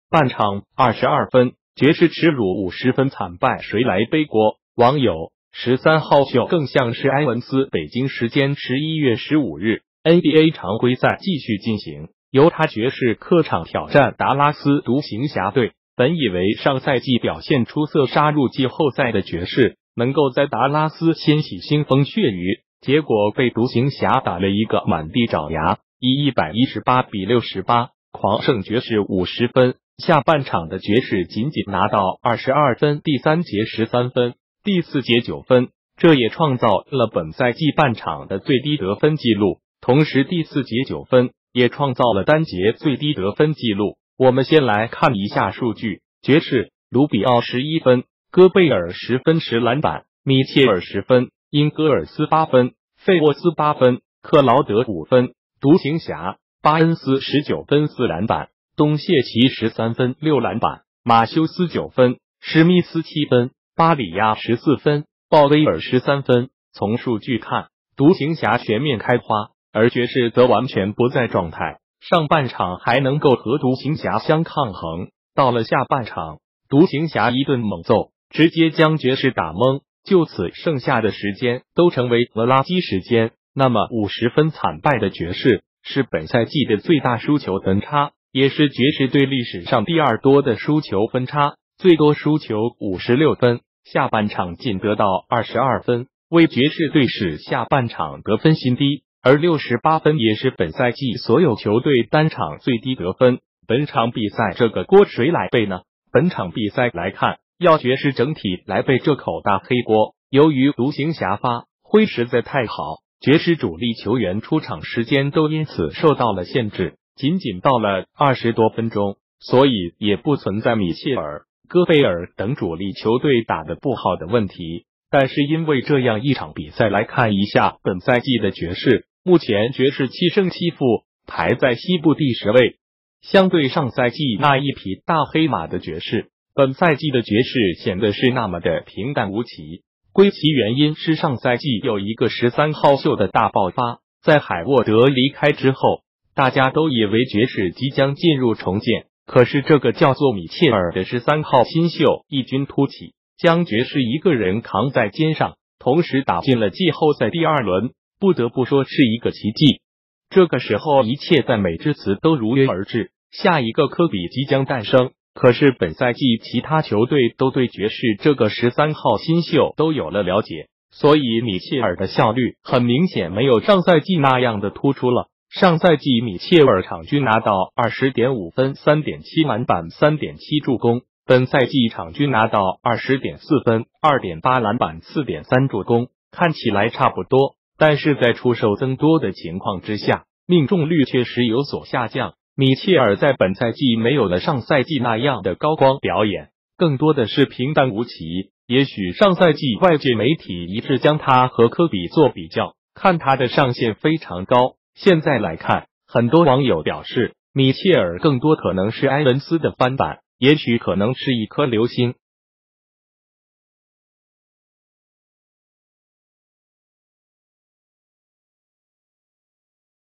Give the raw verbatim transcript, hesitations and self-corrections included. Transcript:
半场二十二分，爵士耻辱五十分惨败，谁来背锅？网友十三号秀更像是埃文斯。北京时间十一月十五日 ，N B A 常规赛继续进行，犹他爵士客场挑战达拉斯独行侠队。本以为上赛季表现出色杀入季后赛的爵士能够在达拉斯掀起腥风血雨，结果被独行侠打了一个满地找牙，以一百一十八比六十八狂胜爵士五十分。下半场的爵士仅仅拿到二十二分，第三节十三分，第四节九分，这也创造了本赛季半场的最低得分纪录。同时第四节九分也创造了单节最低得分纪录。我们先来看一下数据，爵士卢比奥十一分，戈贝尔十分十篮板，米切尔十分，英戈尔斯八分，费沃斯八分，克劳德五分，独行侠巴恩斯十九分四篮板，东契奇十三分六篮板，马修斯九分，史密斯七分，巴里亚十四分，鲍威尔十三分。从数据看，独行侠全面开花，而爵士则完全不在状态。上半场还能够和独行侠相抗衡，到了下半场，独行侠一顿猛揍，直接将爵士打懵，就此剩下的时间都成为了垃圾时间。那么五十分惨败的爵士是本赛季的最大输球分差，也是爵士队历史上第二多的输球分差，最多输球五十六分，下半场仅得到二十二分，为爵士队史下半场得分新低。而六十八分也是本赛季所有球队单场最低得分。本场比赛这个锅谁来背呢？本场比赛来看，要爵士整体来背这口大黑锅。由于独行侠发挥实在太好，爵士主力球员出场时间都因此受到了限制，仅仅到了二十多分钟，所以也不存在米切尔、戈贝尔等主力球队打得不好的问题。但是因为这样一场比赛来看一下本赛季的爵士，目前爵士七胜七负，排在西部第十位。相对上赛季那一匹大黑马的爵士，本赛季的爵士显得是那么的平淡无奇。归其原因是上赛季有一个十三号秀的大爆发，在海沃德离开之后，大家都以为爵士即将进入重建，可是这个叫做米切尔的十三号新秀异军突起，将爵士一个人扛在肩上，同时打进了季后赛第二轮，不得不说是一个奇迹。这个时候一切赞美之词都如约而至，下一个科比即将诞生。可是本赛季其他球队都对爵士这个十三号新秀都有了了解，所以米切尔的效率很明显没有上赛季那样的突出了。上赛季米切尔场均拿到 二十点五 分 三点七 篮板 三点七 助攻，本赛季场均拿到 二十点四 分 二点八 篮板 四点三 助攻，看起来差不多，但是在出手增多的情况之下，命中率确实有所下降。米切尔在本赛季没有了上赛季那样的高光表演，更多的是平淡无奇。也许上赛季外界媒体一致将他和科比做比较，看他的上限非常高。现在来看，很多网友表示，米切尔更多可能是埃文斯的翻版，也许可能是一颗流星。